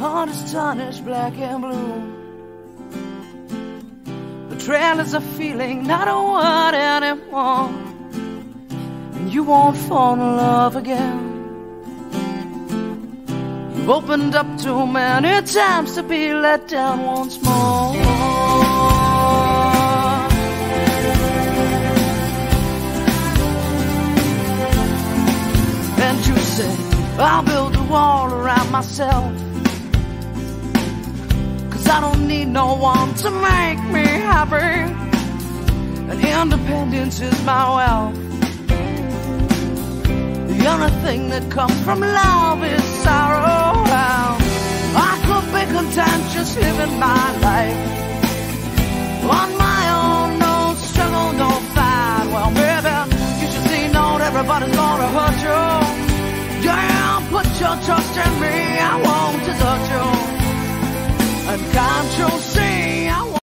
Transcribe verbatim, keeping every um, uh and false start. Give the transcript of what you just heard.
heart is tarnished black and blue. Betrayal is a feeling, not a word anymore. And you won't fall in love again. You've opened up too many times to be let down once more. And you say, I'll build a wall around myself, 'cause I don't need no one to make me happy, and independence is my wealth. The only thing that comes from love is sorrow. I could be content just living my life on my own, no struggle, no fight. Well, baby, you should see, not everybody's gonna hurt you. Yeah, put your trust in me. I